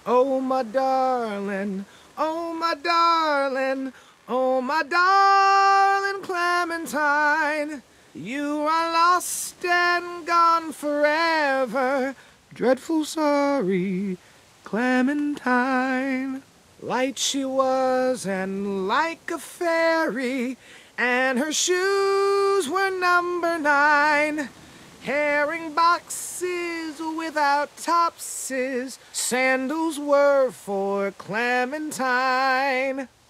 Oh, my darling, oh, my darling, oh, my darling Clementine. You are lost and gone forever. Dreadful sorry, Clementine. Light she was and like a fairy, and her shoes were number 9. Herring boxes without topses, sandals were for Clementine.